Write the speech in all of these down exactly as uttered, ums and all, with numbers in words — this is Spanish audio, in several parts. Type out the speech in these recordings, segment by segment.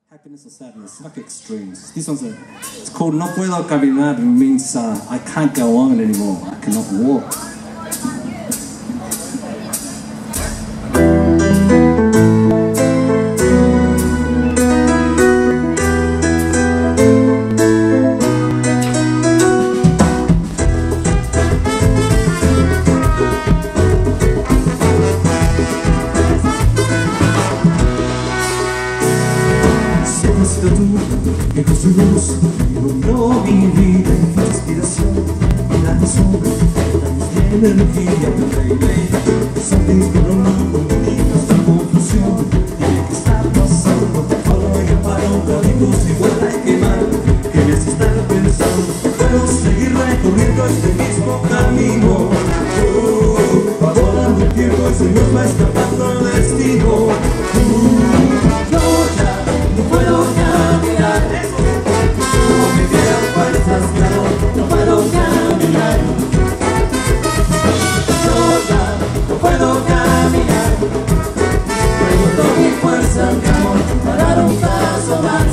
Happiness or sadness, like extremes. This one's a, it's called No Puedo Caminar. It means uh, I can't go on anymore. I cannot walk. Que con su luz iluminó mi vida, mi inspiración, y la sombra, la mi energía, mi rey, sentís que no mundo me nuestra confusión. Dime qué está pasando, ahora me para un código igual hay que mal, que me hace estar pensando, puedo seguir recorriendo este mismo camino. Uh, va volando el tiempo, el Señor va escapando el destino. Uh, yo ya no puedo caminar. No puedo caminar, yo ya no puedo caminar. Tengo toda mi fuerza, mi amor, para dar un paso más.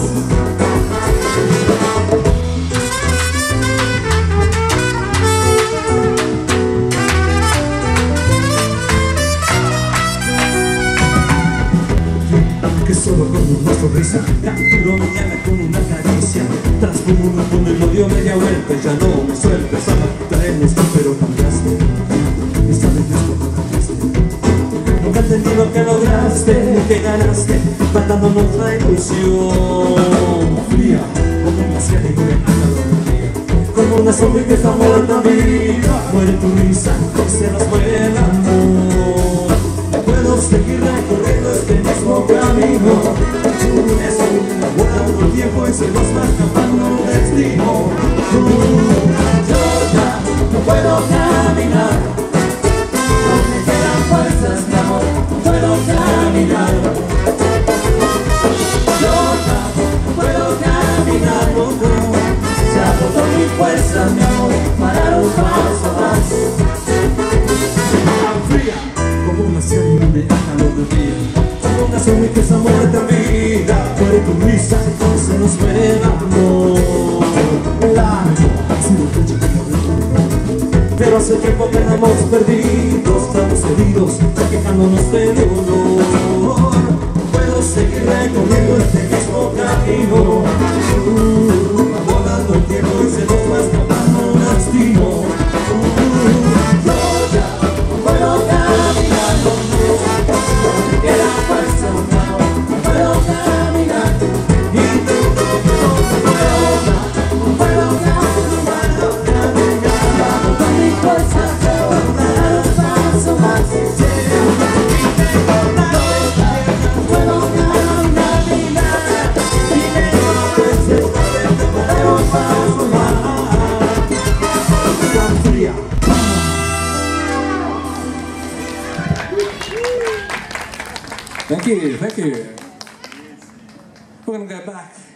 Que solo con una sonrisa capturo mañana con una caricia. Transformo un mundo y lo dio media vuelta. Ya no me sueltes, traemos pero cambiaste. Esta vez no cambiaste. Nunca entendí lo que lograste, lo que ganaste, matándonos la ilusión. Fría, como un glaciar y me anda la como una sombra que está muerta vida. Muere tu risa, se nos muere el amor. Puedo seguir recorriendo este mismo camino. Es un volando el tiempo y se nos va escapando un destino. Yo ya no puedo caminar, no me quedan fuerzas, mi amor, no puedo caminar. Yo ya no puedo caminar, no, no. Se agotó mi fuerza, mi amor, para dar un paso más. Fría como una serie de calor de día, como una sombra que se muerta vida. Muere tu risa, se nos muere el amor. Largo ha sido el pecho que no, pero hace tiempo que andamos perdidos, estamos heridos, quejándonos de dolor. Puedo seguir recorriendo este mismo camino. Uh, va volando el tiempo y se nos va escapando un destino. Uh, yo ya no puedo caminar, no, no me queda fuerza, no puedo caminar. Intento que no puedo más, no puedo caminar, no puedo caminar. Con mi fuerza quiero dar un paso más. Intento no puedo caminar, y me parece que dar un paso más. Tan fría. Thank you, thank you. We're gonna go back.